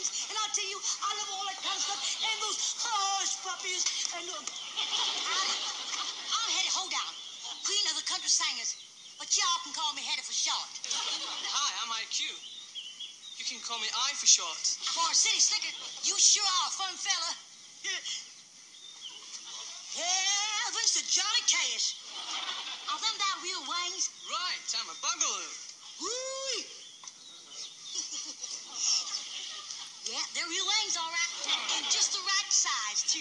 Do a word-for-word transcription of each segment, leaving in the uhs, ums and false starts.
wings, and I'll tell you, I love all that kind of stuff, and those hush puppies, and uh, I, I'm Hetty Hoedown, queen of the country singers, but y'all can call me Hetty for short. Hi, I'm I Q. You can call me I for short. For a city slicker, you sure are a fun fella. Heavens to Johnny Cash. Are them thy real wings? Right, I'm a Bugaloo. Woo! Yeah, they're real wings, all right. And just the right size, too.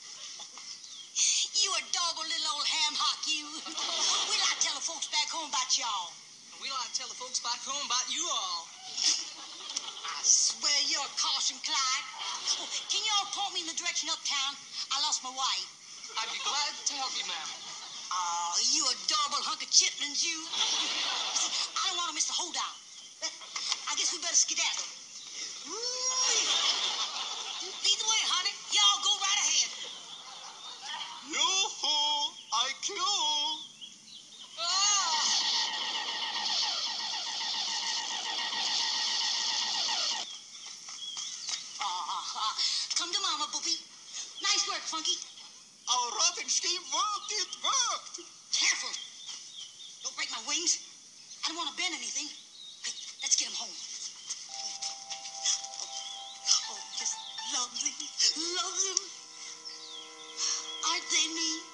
You adorable little old ham hock, you. We like to tell the folks back home about y'all. And we like to tell the folks back home about you all. I swear you're a caution, Clyde. Oh, can y'all point me in the direction uptown? I lost my wife. I'd be glad to help you, ma'am. Oh, you adorable hunk of chitlins, you. See, I don't want to miss the holdout. I guess we better skedaddle. Either way, honey, y'all go right ahead. Yoo-hoo! I Q! Oh, uh, uh, come to mama, Boopy. Nice work, Funky. Our rotting scheme worked, it worked! Careful. Don't break my wings. I don't want to bend anything. Okay, let's get him home. Oh, just lovely, love them. Aren't they neat?